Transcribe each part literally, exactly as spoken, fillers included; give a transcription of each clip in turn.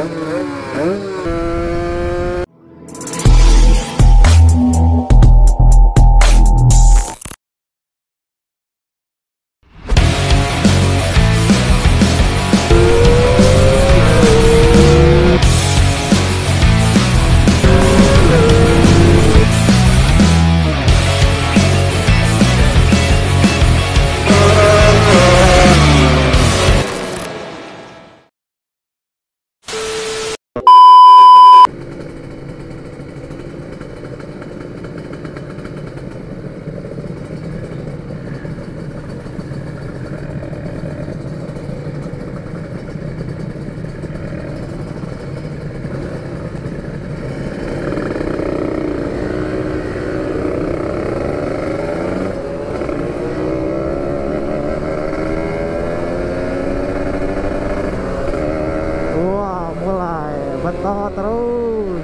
Betot terus.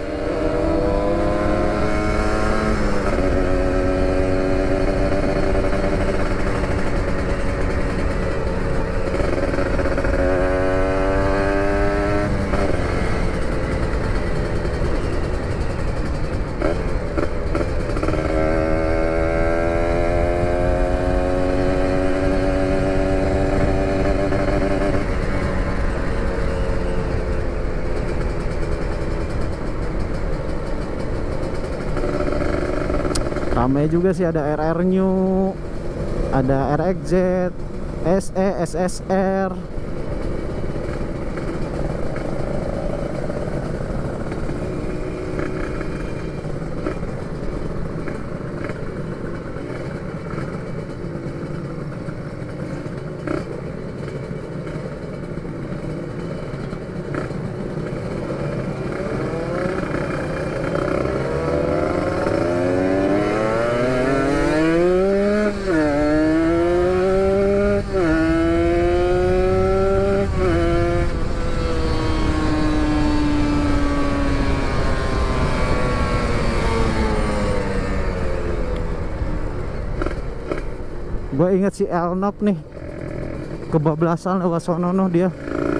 Ramai juga sih, ada R R New, ada R X Z, S E, S S R. Gue inget si Elnop nih, kebablasan lewat sono dia.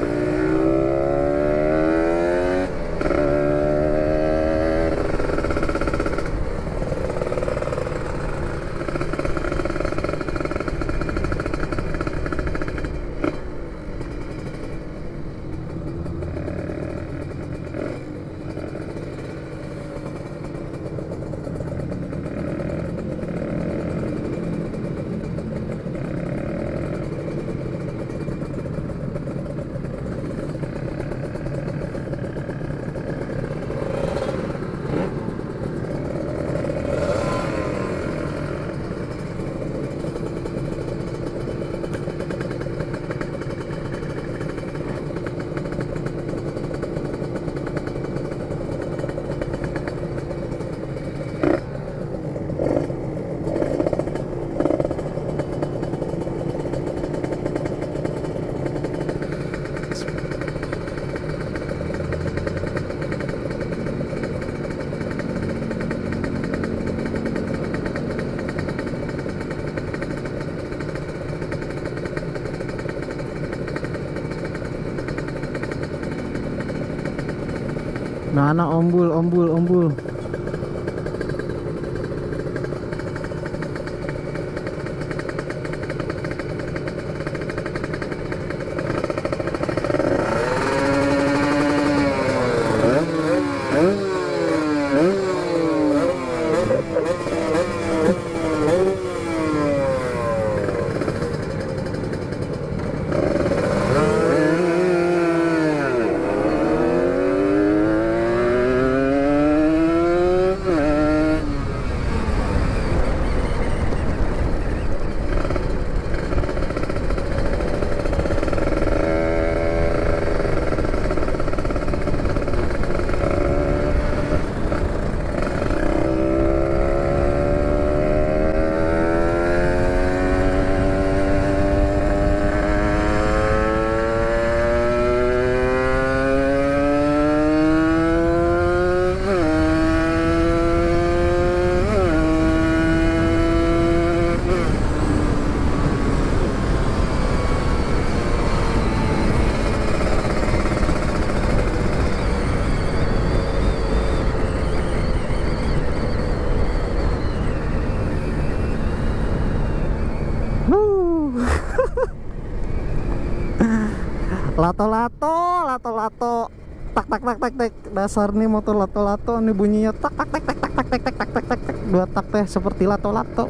Nah, anak ombul, ombul, ombul. Lato-lato, lato-lato. Tak tak tak tak tak. Dasar nih motor lato-lato nih bunyinya tak tak tak tak tak tak tak tak tak tak tak tak. Dua tak teh seperti lato-lato.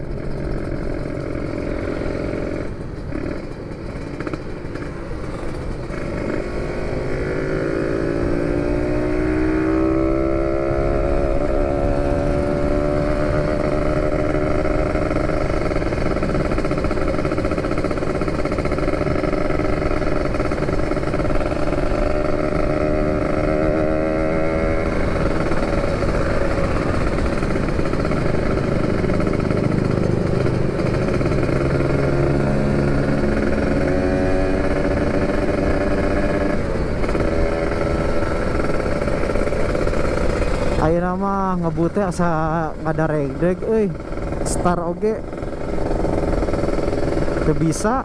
Ayo nama ngebutnya asa ngada regdeg euy. Star oge teu bisa.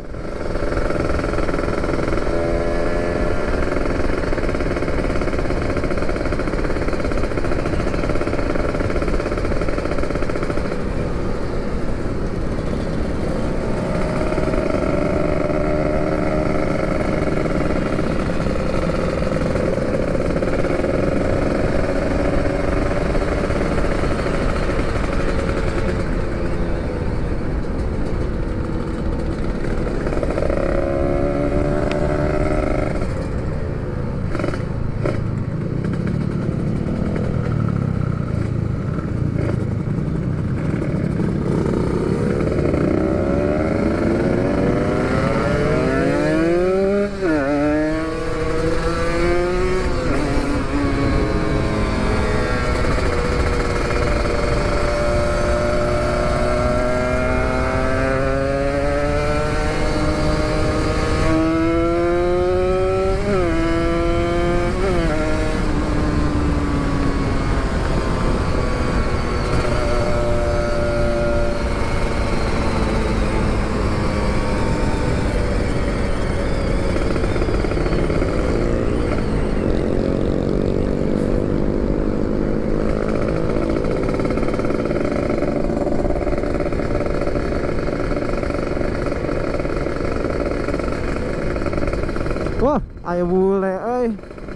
Wah, ayo bule euy.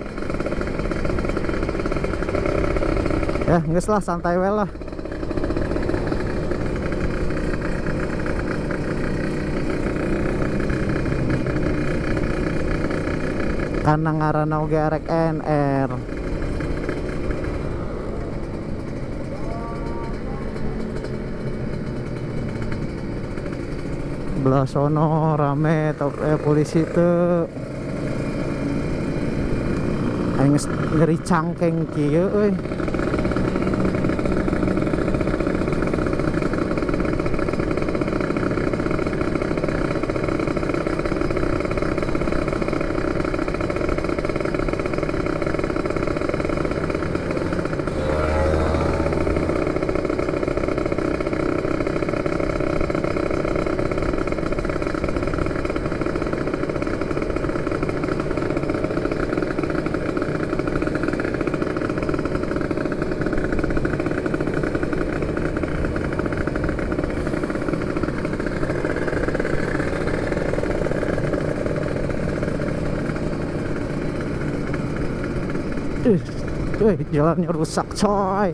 Ya, geus lah santai we lah. Karena ngaranna oge arek N R. Belah sono rame top eh, polisi teu. Aing ngeri cangkeng kieu euy. Wih, jalannya rusak coy.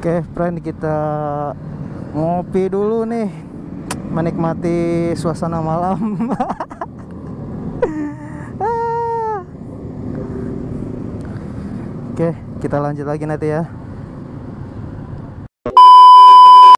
Oke friend, kita ngopi dulu nih, menikmati suasana malam. Oke, kita lanjut lagi nanti ya.